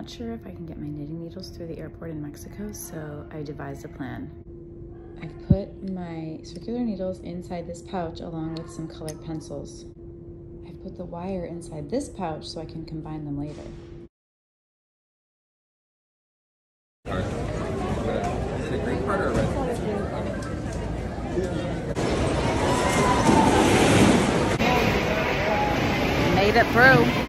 not sure if I can get my knitting needles through the airport in Mexico, so I devised a plan. I've put my circular needles inside this pouch along with some colored pencils. I've put the wire inside this pouch so I can combine them later. Is it a green part or a red? Made it through.